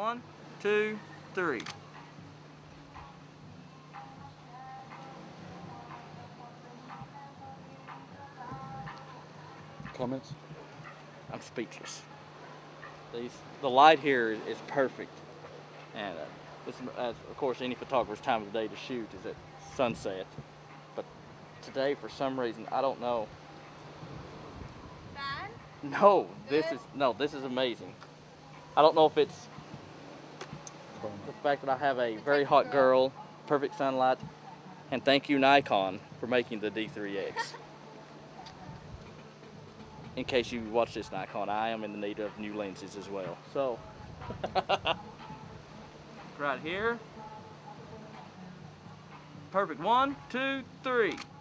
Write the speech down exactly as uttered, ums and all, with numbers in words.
One, two, three. Comments? I'm speechless. These, the light here is, is perfect, and uh, this, as of course any photographer's time of the day to shoot is at sunset. But today, for some reason, I don't know. Bad? No, this is no, this is amazing. I don't know if it's the fact that I have a very hot girl, perfect sunlight, and thank you Nikon for making the D three X. In case you watch this Nikon, I am in the need of new lenses as well. So, right here. Perfect. One, two, three.